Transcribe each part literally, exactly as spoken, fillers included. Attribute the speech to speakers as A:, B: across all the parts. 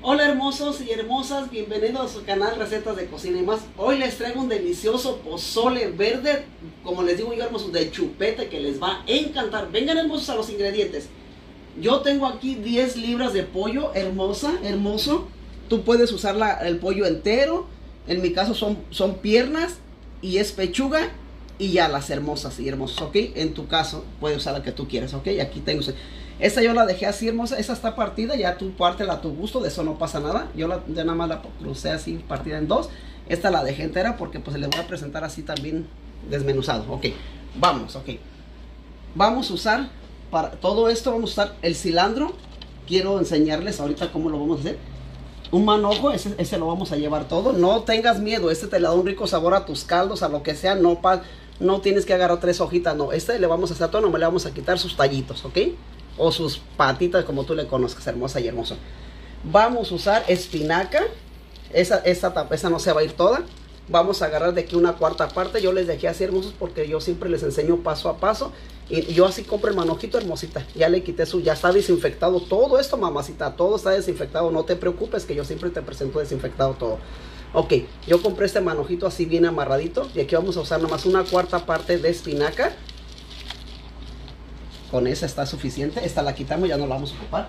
A: Hola hermosos y hermosas, bienvenidos a su canal Recetas de Cocina y Más. Hoy les traigo un delicioso pozole verde, como les digo yo hermosos, de chupete, que les va a encantar. Vengan hermosos a los ingredientes. Yo tengo aquí diez libras de pollo, hermosa, hermoso. Tú puedes usar la, el pollo entero, en mi caso son, son piernas y es pechuga. Y ya las hermosas y hermosos, ¿ok? En tu caso puedes usar la que tú quieras, ¿ok? Aquí tengo... Esta yo la dejé así hermosa, esa está partida, ya tú pártela a tu gusto, de eso no pasa nada. Yo la, ya nada más la crucé así, partida en dos. Esta la dejé entera porque pues les voy a presentar así también desmenuzado, ok. Vamos, ok. Vamos a usar, para todo esto vamos a usar el cilantro. Quiero enseñarles ahorita cómo lo vamos a hacer. Un manojo, ese, ese lo vamos a llevar todo. No tengas miedo, este te le da un rico sabor a tus caldos, a lo que sea. No, pa, no tienes que agarrar tres hojitas, no. Este le vamos a hacer todo, no le vamos a quitar sus tallitos, ¿ok? O sus patitas, como tú le conozcas, hermosa y hermoso. Vamos a usar espinaca. Esa, esa, esa no se va a ir toda. Vamos a agarrar de aquí una cuarta parte. Yo les dejé así hermosos porque yo siempre les enseño paso a paso. Y yo así compro el manojito, hermosita. Ya le quité su, ya está desinfectado todo esto, mamacita. Todo está desinfectado, no te preocupes que yo siempre te presento desinfectado todo. Ok, yo compré este manojito así bien amarradito. Y aquí vamos a usar nomás una cuarta parte de espinaca. Con esa está suficiente. Esta la quitamos, ya no la vamos a ocupar.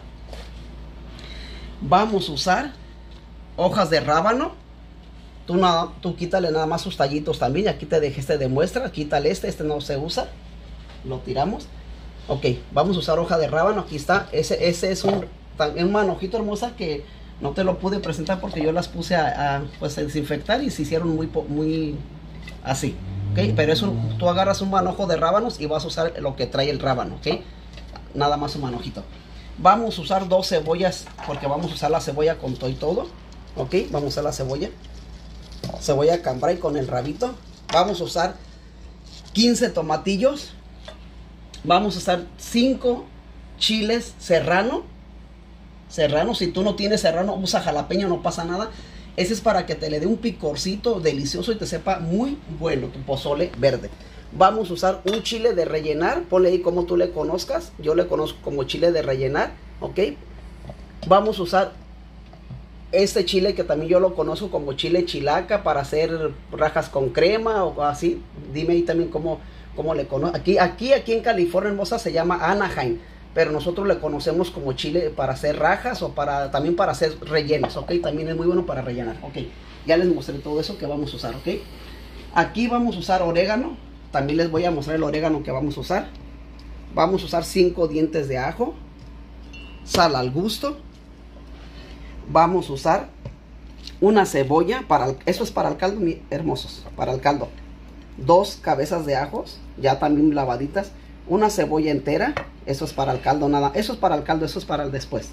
A: Vamos a usar hojas de rábano. Tú, nada, tú quítale nada más sus tallitos también. Aquí te dejé este de muestra. Quítale este, este no se usa. Lo tiramos. Ok, vamos a usar hoja de rábano. Aquí está. Ese, ese es un, un manojito hermosa que no te lo pude presentar porque yo las puse a, a, pues, a desinfectar y se hicieron muy, muy así. Okay, pero eso, tú agarras un manojo de rábanos y vas a usar lo que trae el rábano, ¿ok? Nada más un manojito. Vamos a usar dos cebollas, porque vamos a usar la cebolla con todo y todo, ¿ok? Vamos a usar la cebolla. Cebolla cambray con el rabito. Vamos a usar quince tomatillos. Vamos a usar cinco chiles serrano. Serrano, si tú no tienes serrano, usa jalapeño, no pasa nada. Ese es para que te le dé un picorcito delicioso y te sepa muy bueno tu pozole verde. Vamos a usar un chile de rellenar. Ponle ahí como tú le conozcas. Yo le conozco como chile de rellenar. ¿Ok? Vamos a usar este chile que también yo lo conozco como chile chilaca para hacer rajas con crema o así. Dime ahí también cómo, cómo le conoces. Aquí, aquí, aquí en California hermosa se llama Anaheim. Pero nosotros le conocemos como chile para hacer rajas o para también para hacer rellenos, ¿ok? También es muy bueno para rellenar, ¿ok? Ya les mostré todo eso que vamos a usar, ¿ok? Aquí vamos a usar orégano. También les voy a mostrar el orégano que vamos a usar. Vamos a usar cinco dientes de ajo. Sal al gusto. Vamos a usar una cebolla. Para el, eso es para el caldo, hermosos. Para el caldo. Dos cabezas de ajos, ya también lavaditas. Una cebolla entera, eso es para el caldo nada, eso es para el caldo, eso es para el después.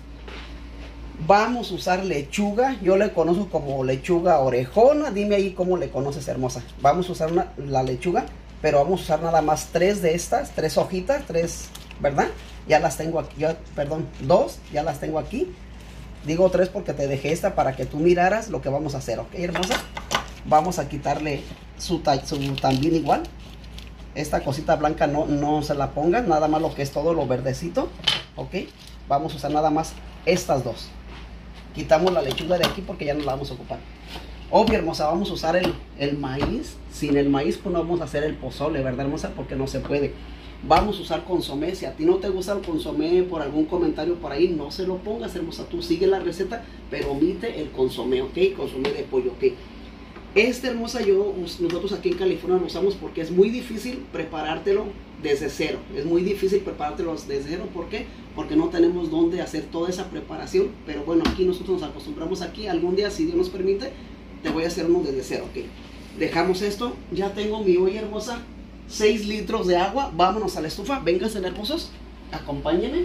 A: Vamos a usar lechuga, yo le conozco como lechuga orejona, dime ahí cómo le conoces hermosa. Vamos a usar una, la lechuga, pero vamos a usar nada más tres de estas, tres hojitas, tres, ¿verdad? Ya las tengo aquí, yo, perdón, dos, ya las tengo aquí. Digo tres porque te dejé esta para que tú miraras lo que vamos a hacer, ¿ok hermosa? Vamos a quitarle su, su también igual. Esta cosita blanca no, no se la pongan, nada más lo que es todo lo verdecito, ¿ok? Vamos a usar nada más estas dos. Quitamos la lechuga de aquí porque ya no la vamos a ocupar. Obvio, hermosa, vamos a usar el, el maíz. Sin el maíz pues no vamos a hacer el pozole, ¿verdad, hermosa? Porque no se puede. Vamos a usar consomé. Si a ti no te gusta el consomé por algún comentario por ahí, no se lo pongas, hermosa. Tú sigue la receta, pero omite el consomé, ¿ok? Consomé de pollo, ¿ok? Este hermosa yo, nosotros aquí en California lo usamos porque es muy difícil preparártelo desde cero. Es muy difícil preparártelo desde cero. ¿Por qué? Porque no tenemos dónde hacer toda esa preparación. Pero bueno, aquí nosotros nos acostumbramos aquí. Algún día, si Dios nos permite, te voy a hacer uno desde cero. ¿Ok? Dejamos esto. Ya tengo mi olla hermosa. seis litros de agua. Vámonos a la estufa. Vénganse hermosos. Acompáñenme.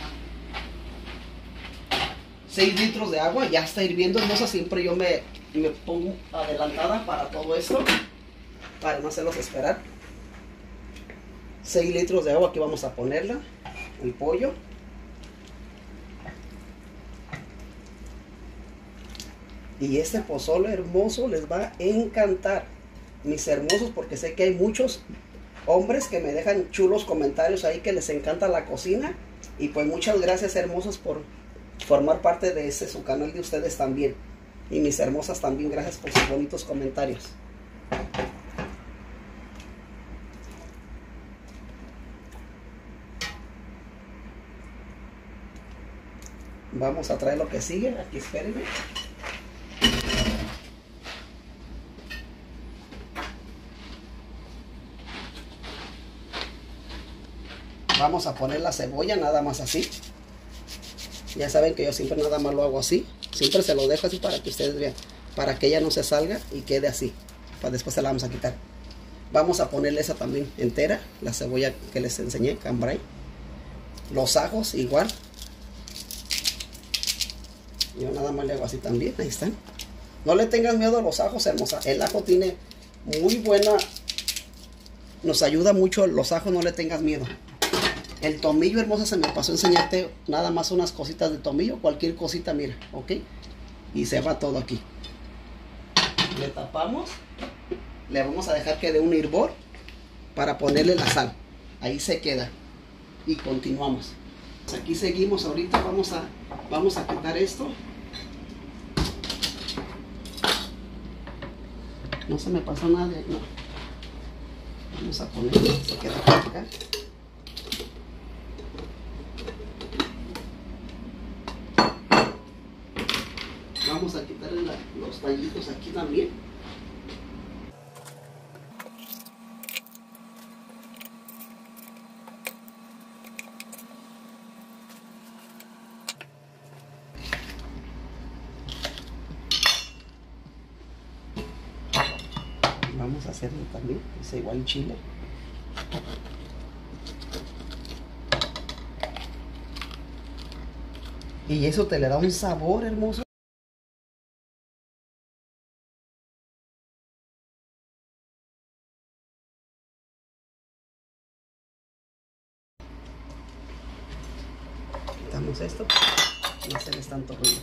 A: seis litros de agua. Ya está hirviendo hermosa. Siempre yo me... y me pongo adelantada para todo esto, para no hacerlos esperar. seis litros de agua, aquí vamos a ponerla, el pollo. Y este pozole hermoso les va a encantar, mis hermosos, porque sé que hay muchos hombres que me dejan chulos comentarios ahí que les encanta la cocina. Y pues muchas gracias hermosos por formar parte de ese su canal de ustedes también. Y mis hermosas también, gracias por sus bonitos comentarios. Vamos a traer lo que sigue. Aquí espérenme. Vamos a poner la cebolla nada más así. Ya saben que yo siempre nada más lo hago así. Siempre se lo dejo así para que ustedes vean. Para que ella no se salga y quede así. Para después se la vamos a quitar. Vamos a ponerle esa también entera. La cebolla que les enseñé, cambray. Los ajos igual. Yo nada más le hago así también. Ahí están. No le tengas miedo a los ajos, hermosa. El ajo tiene muy buena... Nos ayuda mucho los ajos, no le tengas miedo. El tomillo, hermosa, se me pasó a enseñarte nada más unas cositas de tomillo. Cualquier cosita, mira, ok. Y se va todo aquí. Le tapamos. Le vamos a dejar que dé un hervor para ponerle la sal. Ahí se queda. Y continuamos. Aquí seguimos ahorita. Vamos a, vamos a quitar esto. No se me pasó nada de... No. Vamos a ponerlo. Se queda acá. Vamos a quitarle la, los tallitos aquí también. Vamos a hacerlo también, es igual chile. Y eso te le da un sabor hermoso. Quitamos esto, no hacerles tanto ruido.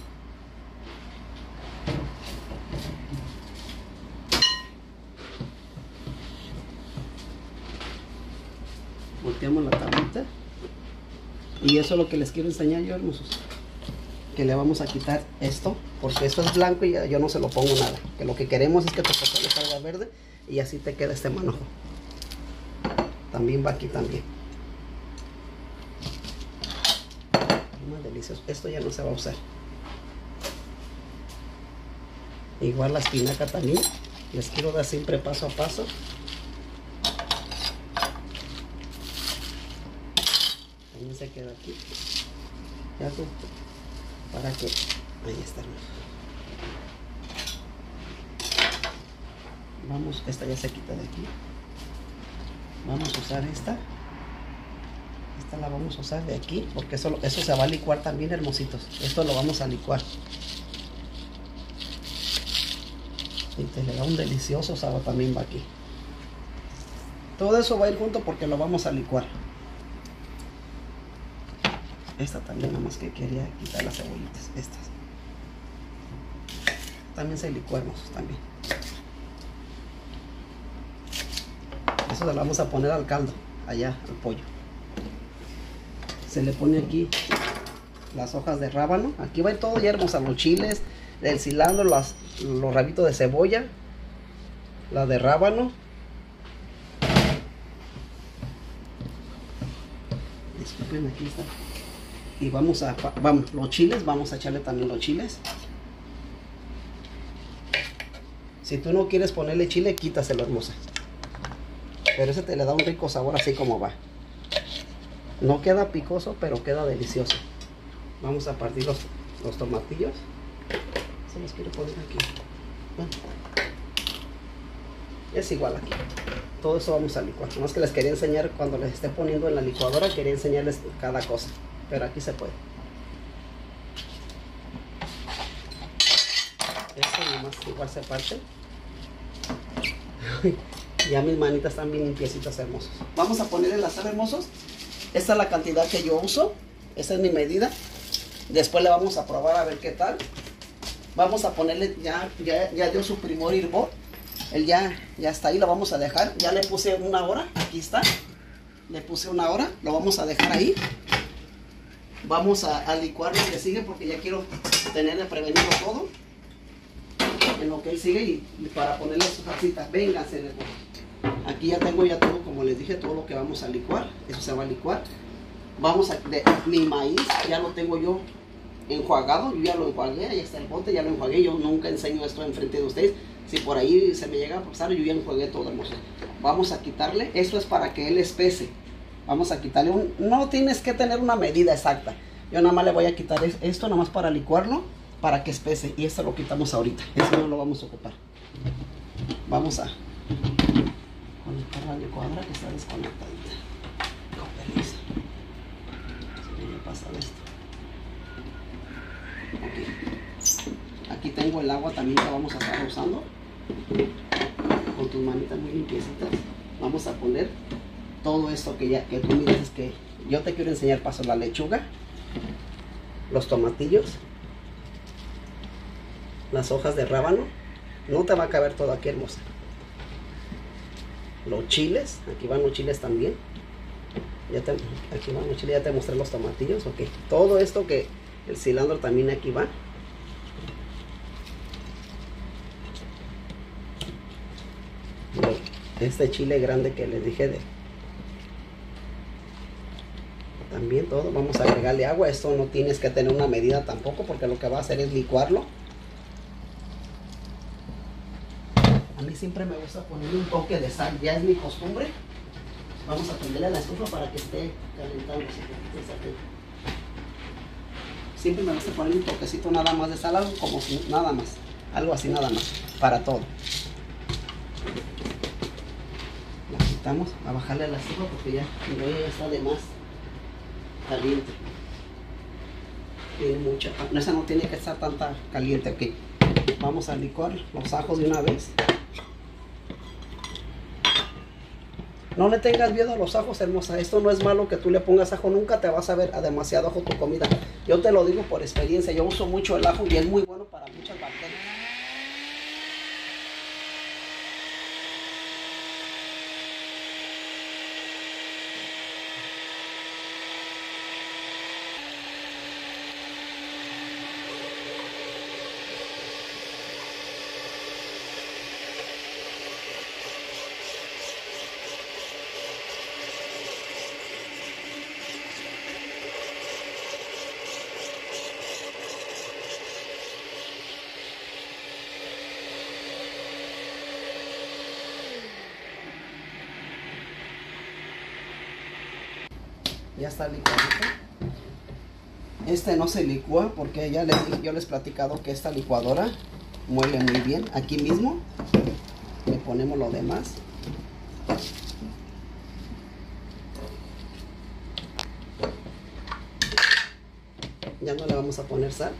A: Volteamos la tablita. Y eso es lo que les quiero enseñar yo, hermosos. Que le vamos a quitar esto, porque esto es blanco y yo no se lo pongo nada. Que lo que queremos es que tu pozole salga verde y así te queda este manojo. También va aquí también. Más delicioso. Esto ya no se va a usar. Igual la espinaca también. Les quiero dar siempre paso a paso. También se queda aquí. Ya tú, para que... Ahí está. Vamos, esta ya se quita de aquí. Vamos a usar esta. Esta la vamos a usar de aquí, porque eso, eso se va a licuar también, hermositos. Esto lo vamos a licuar. Y te le da un delicioso sabor, también va aquí. Todo eso va a ir junto porque lo vamos a licuar. Esta también, nada más que quería quitar las cebollitas. Estas. También se licuamos también. Eso se lo vamos a poner al caldo, allá, al pollo. Se le pone aquí las hojas de rábano. Aquí va todo ya, hermosa. Los chiles, el cilantro, las, los rabitos de cebolla, la de rábano. Disculpen, aquí está. Y vamos a, vamos, los chiles, vamos a echarle también los chiles. Si tú no quieres ponerle chile, quítaselo, hermosa. Pero ese te le da un rico sabor así como va. No queda picoso, pero queda delicioso. Vamos a partir los, los tomatillos. Se los quiero poner aquí. Bueno, es igual aquí. Todo eso vamos a licuar. Nomás que les quería enseñar cuando les esté poniendo en la licuadora. Quería enseñarles cada cosa. Pero aquí se puede. Esto nomás igual se parte. Ya mis manitas están bien limpiecitas, hermosos. Vamos a ponerle la sal, hermosos. Esta es la cantidad que yo uso. Esta es mi medida. Después le vamos a probar a ver qué tal. Vamos a ponerle, ya, ya, ya dio su primer hervor. Él ya, ya está ahí, lo vamos a dejar. Ya le puse una hora, aquí está. Le puse una hora, lo vamos a dejar ahí. Vamos a, a licuar lo que sigue porque ya quiero tenerle prevenido todo en lo que él sigue y, y para ponerle sus salsitas. Vénganse. Aquí ya tengo ya todo, como les dije, todo lo que vamos a licuar. Eso se va a licuar. Vamos a, de, mi maíz ya lo tengo yo enjuagado, yo ya lo enjuagué, ahí está el bote, ya lo enjuagué. Yo nunca enseño esto enfrente de ustedes. Si por ahí se me llega a pasar, yo ya enjuagué todo, hermoso. Vamos a quitarle, esto es para que él espese. Vamos a quitarle un, no tienes que tener una medida exacta. Yo nada más le voy a quitar esto, nada más para licuarlo, para que espese. Y esto lo quitamos ahorita, eso no lo vamos a ocupar. Vamos a conectar la licuadora que está desconectadita. Con permiso. Si no me pasa esto. Okay. Aquí tengo el agua también que vamos a estar usando. Con tus manitas muy limpiecitas. Vamos a poner todo esto que ya que tú miras que yo te quiero enseñar paso: la lechuga, los tomatillos, las hojas de rábano. No te va a caber todo aquí, hermosa. Los chiles, aquí van los chiles también. Ya te, aquí van los chiles, ya te mostré los tomatillos. Ok, todo esto que el cilantro también aquí va. Este chile grande que les dije de también todo, vamos a agregarle agua. Esto no tienes que tener una medida tampoco, porque lo que va a hacer es licuarlo. A mí siempre me gusta ponerle un toque de sal, ya es mi costumbre. Vamos a prenderle a la estufa para que esté calentándose. Siempre me gusta poner un toquecito nada más de sal, algo como si, nada más, algo así nada más, para todo. La quitamos, a bajarle a la estufa porque ya, ya está de más caliente. Tiene mucha, no, esa no tiene que estar tanta caliente. Ok, vamos a licuar los ajos de una vez. No le tengas miedo a los ajos, hermosa. Esto no es malo que tú le pongas ajo. Nunca te vas a ver a demasiado ajo tu comida. Yo te lo digo por experiencia. Yo uso mucho el ajo y es muy bueno para muchas bacterias. Ya está licuadito. Este no se licúa porque ya les, yo les he platicado que esta licuadora muele muy bien. Aquí mismo le ponemos lo demás. Ya no le vamos a poner sal.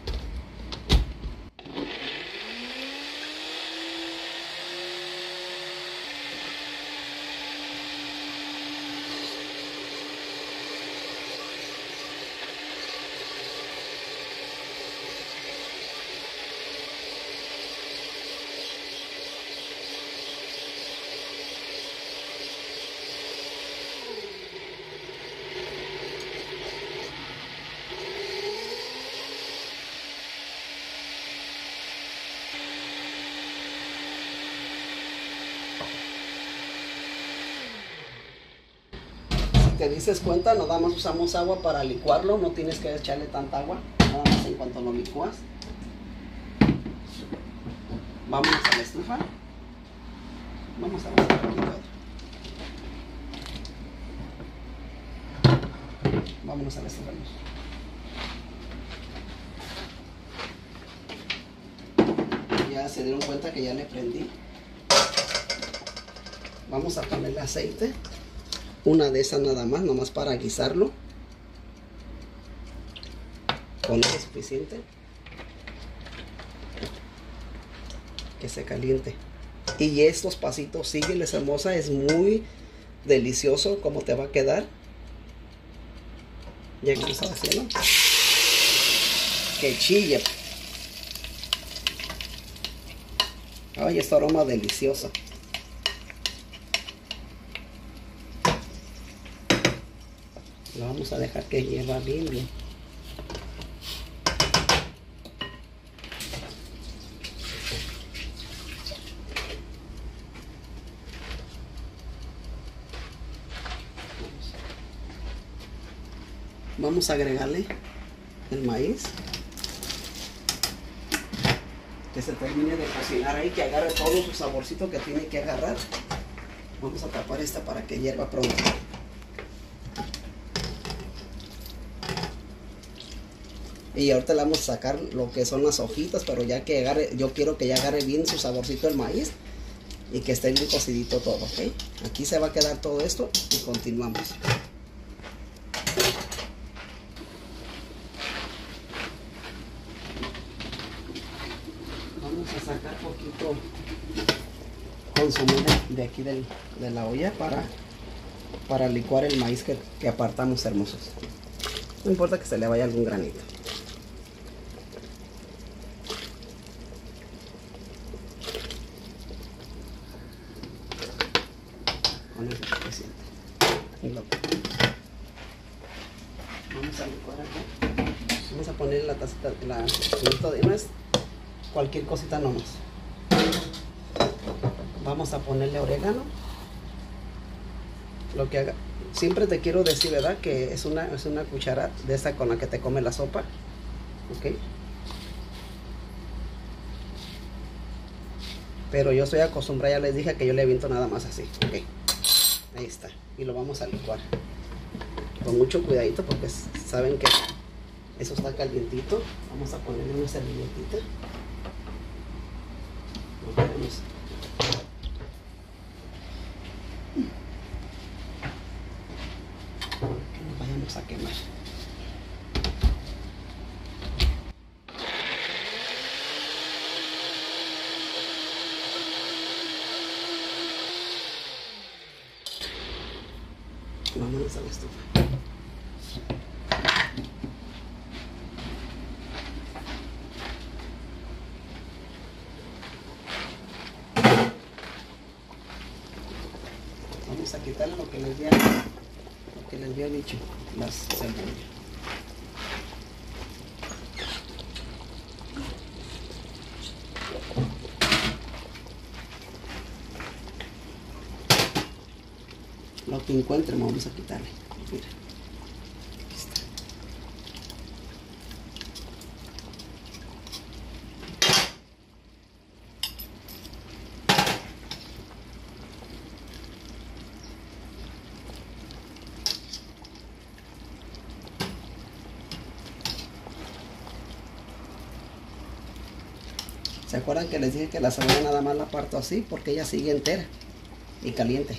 A: Te dices cuenta, nada más usamos agua para licuarlo, no tienes que echarle tanta agua, nada más en cuanto lo licúas. Vámonos a la estufa. Vamos a ver aquí todo. Vámonos a la estufa. Ya se dieron cuenta que ya le prendí. Vamos a ponerle aceite. Una de esas nada más, nomás para guisarlo. Con eso es suficiente. Que se caliente. Y estos pasitos, sígueles, hermosa. Es muy delicioso como te va a quedar. Ya que estás haciendo. Que chille. Ay, este aroma delicioso. Lo vamos a dejar que hierva bien, bien. Vamos a agregarle el maíz. Que se termine de cocinar ahí, que agarre todo su saborcito que tiene que agarrar. Vamos a tapar esta para que hierva pronto. Y ahorita le vamos a sacar lo que son las hojitas, pero ya que agarre, yo quiero que ya agarre bien su saborcito el maíz y que esté bien cocidito todo, ¿ok? Aquí se va a quedar todo esto y continuamos. Vamos a sacar poquito consomé de, de aquí del, de la olla para, para licuar el maíz que, que apartamos, hermosos. No importa que se le vaya algún granito. Con eso es suficiente. Y lo, vamos a licuar acá. Vamos a poner la tacita, la juguito de nuez, cualquier cosita nomás. Vamos a ponerle orégano. Lo que haga. Siempre te quiero decir, ¿verdad? Que es una, es una cuchara de esta con la que te come la sopa. ¿Ok? Pero yo estoy acostumbrada, ya les dije que yo le aviento nada más así. ¿Ok? Ahí está. Y lo vamos a licuar. Con mucho cuidadito porque saben que eso está calientito. Vamos a ponerle una servilletita. No queremos. Que nos vayamos a quemar. Vámonos a la estufa. Vamos a quitarle lo que les había, lo que les había dicho, las cebollas. Lo que encuentren vamos a quitarle. Mira. Aquí está. ¿Se acuerdan que les dije que la cebolla nada más la parto así? Porque ella sigue entera y caliente.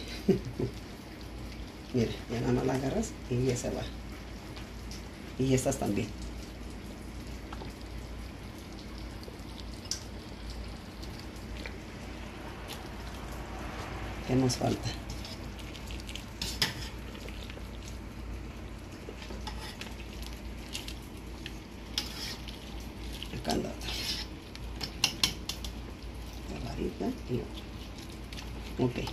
A: Mire, ya nada más la agarras y ya se va. Y estas también. ¿Qué nos falta? El candado. La varita y ok.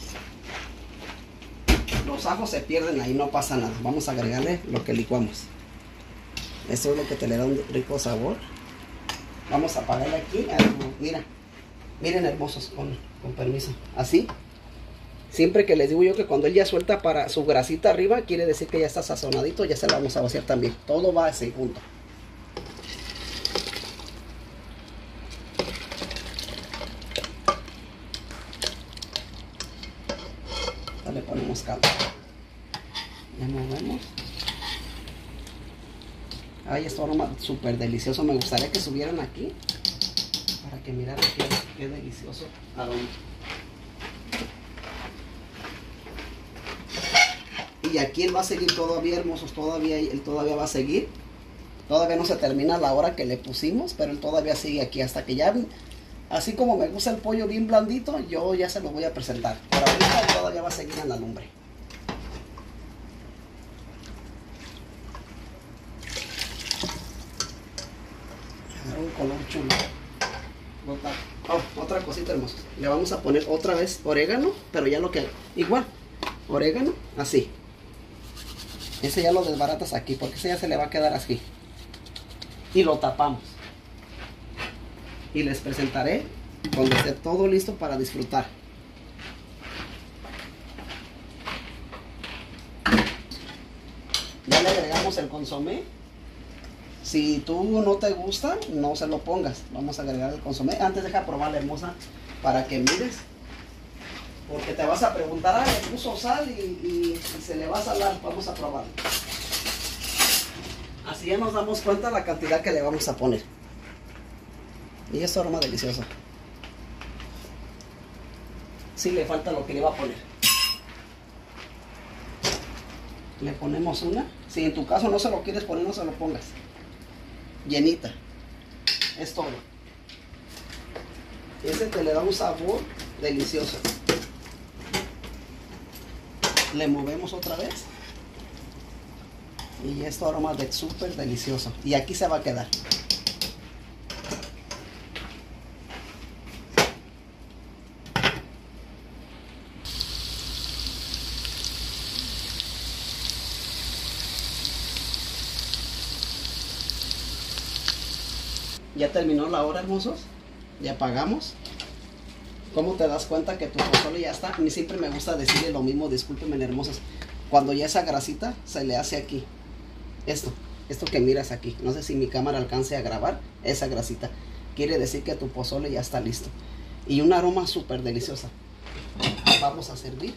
A: Los ajos se pierden ahí, no pasa nada. Vamos a agregarle lo que licuamos. Eso es lo que te le da un rico sabor. Vamos a apagarle aquí. Mira, miren hermosos, con, con permiso. Así. Siempre que les digo yo que cuando él ya suelta para su grasita arriba, quiere decir que ya está sazonadito. Ya se lo vamos a vaciar también. Todo va así junto. Le ponemos caldo. Ya movemos. Ay, esto aroma súper delicioso. Me gustaría que subieran aquí para que miraran qué, qué delicioso aroma. Y aquí él va a seguir todavía, hermosos. Todavía él todavía va a seguir. Todavía no se termina la hora que le pusimos, pero él todavía sigue aquí hasta que ya. Así como me gusta el pollo bien blandito, yo ya se lo voy a presentar. Pero ahorita todavía va a seguir en la lumbre. Agarra un color chulo. Oh, otra cosita hermosa. Le vamos a poner otra vez orégano, pero ya lo que... Igual, orégano, así. Ese ya lo desbaratas aquí, porque ese ya se le va a quedar así. Y lo tapamos. Y les presentaré cuando esté todo listo para disfrutar. Ya le agregamos agregamos el consomé. Si tú no te gusta, no se lo pongas. Vamos a agregar el consomé. Antes deja probar la hermosa para que mires. Porque te vas a preguntar, ah, le puso sal y, y, y se le va a salar. Vamos a probar. Así ya nos damos cuenta de la cantidad que le vamos a poner. Y es aroma delicioso. Sí le falta lo que le iba a poner. Le ponemos una. Si en tu caso no se lo quieres poner, no se lo pongas. Llenita. Es todo. Ese te le da un sabor delicioso. Le movemos otra vez. Y esto aroma de súper delicioso. Y aquí se va a quedar. Ya terminó la hora, hermosos. Ya apagamos. ¿Cómo te das cuenta que tu pozole ya está? A mí siempre me gusta decirle lo mismo, discúlpenme, hermosos. Cuando ya esa grasita se le hace aquí. Esto, esto que miras aquí. No sé si mi cámara alcance a grabar esa grasita. Quiere decir que tu pozole ya está listo. Y un aroma súper deliciosa. Vamos a servir.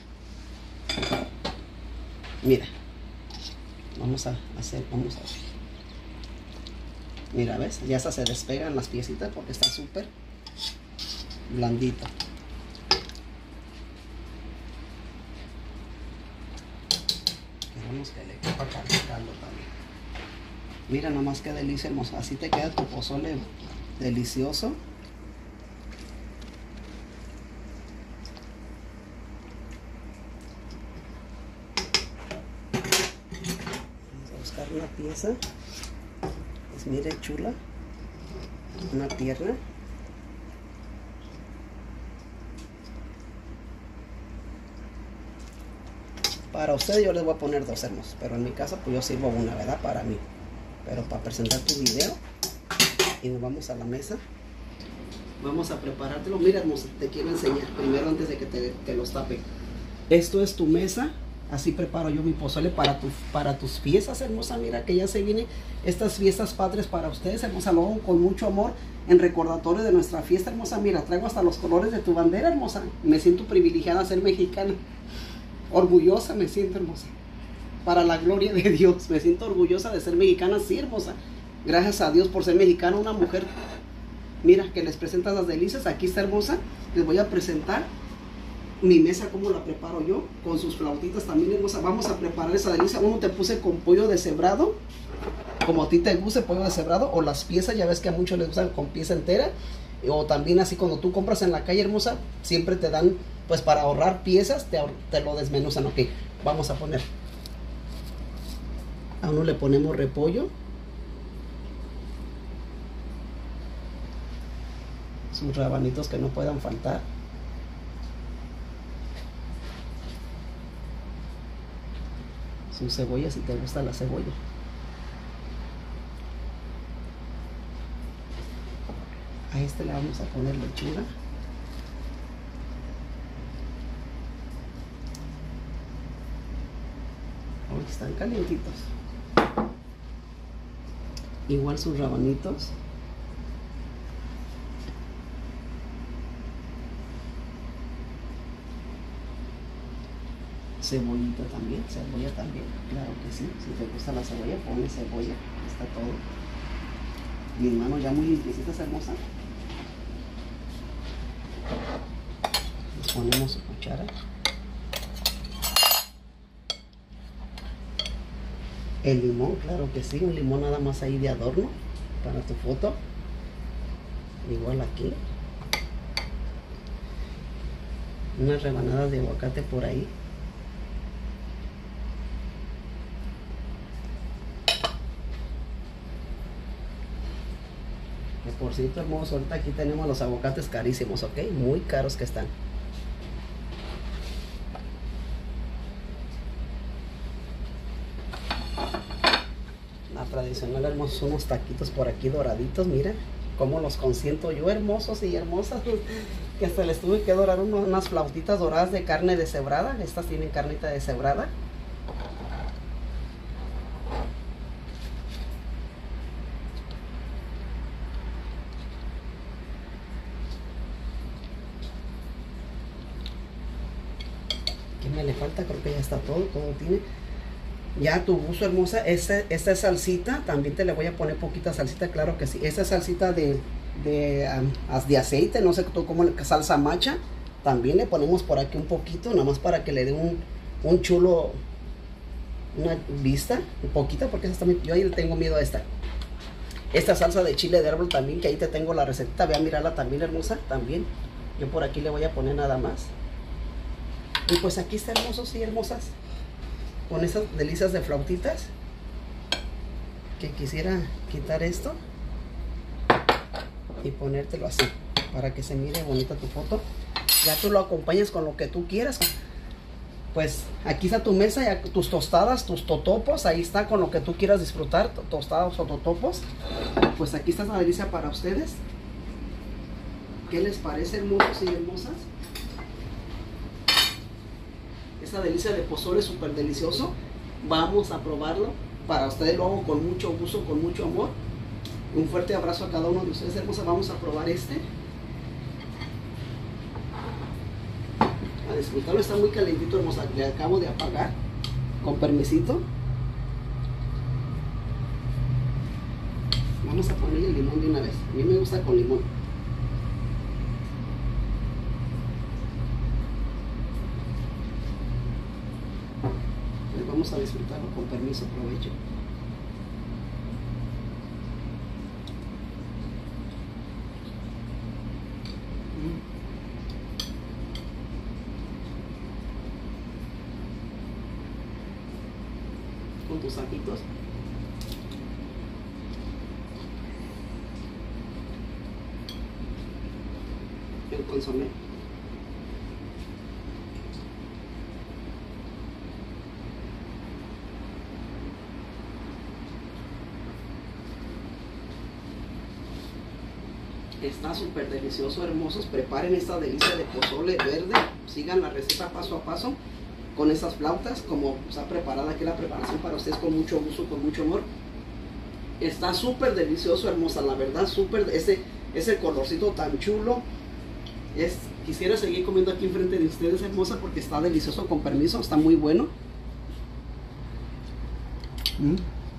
A: Mira. Vamos a hacer, vamos a ver. Mira, ¿ves? Ya hasta se despegan las piecitas porque está súper blandito. Queremos que le quepa caldo también. Mira nomás qué delicia, hermosa. Así te queda tu pozole delicioso. Vamos a buscar una pieza. Pues mire, chula. Una pierna. Para ustedes yo les voy a poner dos, hermosos, pero en mi caso pues yo sirvo una, ¿verdad? Para mí. Pero para presentar tu video. Y nos vamos a la mesa. Vamos a preparártelo. Mira, hermosa, te quiero enseñar primero antes de que te, te los tape. Esto es tu mesa. Así preparo yo mi pozole para, tu, para tus fiestas, hermosa. Mira que ya se vienen estas fiestas padres para ustedes, hermosa. Lo hago con mucho amor en recordatorio de nuestra fiesta, hermosa. Mira, traigo hasta los colores de tu bandera, hermosa. Me siento privilegiada a ser mexicana. Orgullosa me siento, hermosa. Para la gloria de Dios. Me siento orgullosa de ser mexicana, sí, hermosa. Gracias a Dios por ser mexicana, una mujer. Mira, que les presentas las delicias. Aquí está, hermosa. Les voy a presentar mi mesa, como la preparo yo. Con sus flautitas también, hermosa. Vamos a preparar esa delicia. Uno te puse con pollo deshebrado. Como a ti te guste, pollo deshebrado. O las piezas, ya ves que a muchos les gustan con pieza entera. O también así cuando tú compras en la calle, hermosa, siempre te dan, pues para ahorrar piezas, te, te lo desmenuzan. Ok, vamos a poner. A uno le ponemos repollo. Sus rabanitos que no puedan faltar. Sus cebollas, si te gusta la cebolla. A este le vamos a poner lechuga. Hoy están calientitos. Igual sus rabanitos. Cebollita también, cebolla también, claro que sí. Si te gusta la cebolla, ponle cebolla. Está todo. Mis manos ya muy limpiecitas, hermosa. Le ponemos su cuchara. El limón, claro que sí, un limón nada más ahí de adorno para tu foto. Igual aquí. Unas rebanadas de aguacate por ahí. Que por cierto, hermoso, ahorita aquí tenemos los aguacates carísimos, ¿ok? Muy caros que están. La tradicional, hermosos, unos taquitos por aquí doraditos, mira cómo los consiento yo, hermosos y hermosas, que hasta les tuve que dorar unos, unas flautitas doradas de carne deshebrada. Estas tienen carnita deshebrada. me le falta, creo que ya está todo, todo tiene. Ya tu gusto, hermosa. Este, esta es salsita, también te le voy a poner poquita salsita, claro que sí. Esta es salsita de, de, um, de aceite, no sé tú cómo, salsa macha. También le ponemos por aquí un poquito, nada más para que le dé un, un chulo, una vista, un poquito, porque esta también, yo ahí le tengo miedo a esta. Esta salsa de chile de árbol también, que ahí te tengo la receta, ve a mirarla también, hermosa, también. Yo por aquí le voy a poner nada más. Y pues aquí está, hermosos y hermosas, con esas delicias de flautitas, que quisiera quitar esto y ponértelo así, para que se mire bonita tu foto. Ya tú lo acompañas con lo que tú quieras. Pues aquí está tu mesa, ya tus tostadas, tus totopos, ahí está con lo que tú quieras disfrutar, tostados o totopos. Pues aquí está la delicia para ustedes. ¿Qué les parece, hermosos y hermosas? Esta delicia de pozole es súper delicioso. Vamos a probarlo. Para ustedes lo hago con mucho gusto, con mucho amor. Un fuerte abrazo a cada uno de ustedes, hermosas. Vamos a probar este. A disfrutarlo, está muy calentito, hermosa. Le acabo de apagar. Con permisito. Vamos a ponerle el limón de una vez. A mí me gusta con limón. Vamos a disfrutarlo con permiso, provecho. Mm. Con tus ajitos. El consomé. Está súper delicioso, hermosos. Preparen esta delicia de pozole verde. Sigan la receta paso a paso con estas flautas, como está preparada aquí la preparación para ustedes, con mucho gusto, con mucho amor. Está súper delicioso, hermosa, la verdad, súper. Ese, ese colorcito tan chulo. Es, quisiera seguir comiendo aquí enfrente de ustedes, hermosa, porque está delicioso, con permiso. Está muy bueno. Mm.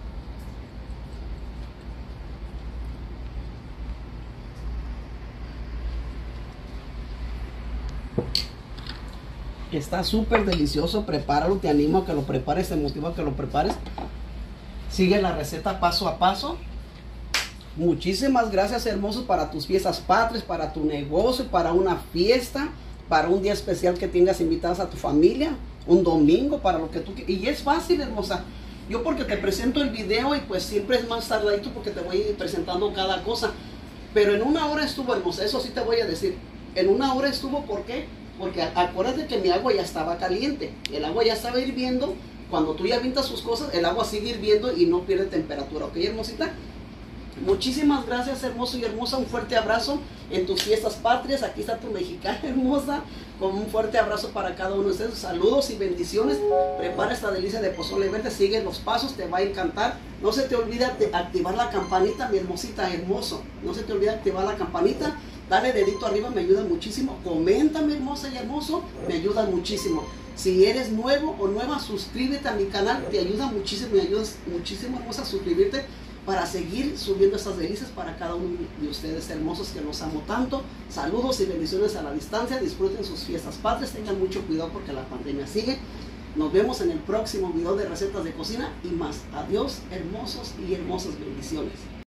A: Está súper delicioso, prepáralo, te animo a que lo prepares, te motivo a que lo prepares. Sigue la receta paso a paso. Muchísimas gracias, hermosos, para tus fiestas patrias, para tu negocio, para una fiesta, para un día especial que tengas invitadas a tu familia, un domingo, para lo que tú quieras. Y es fácil, hermosa. Yo porque te presento el video y pues siempre es más tardadito porque te voy presentando cada cosa. Pero en una hora estuvo, hermosa, eso sí te voy a decir. En una hora estuvo, ¿por qué? Porque acuérdate que mi agua ya estaba caliente, el agua ya estaba hirviendo. Cuando tú ya avientas sus cosas, el agua sigue hirviendo y no pierde temperatura, ¿ok, hermosita? Muchísimas gracias, hermoso y hermosa, un fuerte abrazo en tus fiestas patrias. Aquí está tu mexicana hermosa, con un fuerte abrazo para cada uno de ustedes. Saludos y bendiciones. Prepara esta delicia de pozole verde, sigue los pasos, te va a encantar. No se te olvide de activar la campanita, mi hermosita, hermoso. No se te olvide activar la campanita. Dale dedito arriba, me ayuda muchísimo. Coméntame, hermosa y hermoso, me ayuda muchísimo. Si eres nuevo o nueva, suscríbete a mi canal, te ayuda muchísimo, me ayudas muchísimo, hermosa, a suscribirte para seguir subiendo estas delicias para cada uno de ustedes hermosos que los amo tanto. Saludos y bendiciones a la distancia, disfruten sus fiestas patrias, tengan mucho cuidado porque la pandemia sigue. Nos vemos en el próximo video de recetas de cocina y más. Adiós, hermosos y hermosas, bendiciones.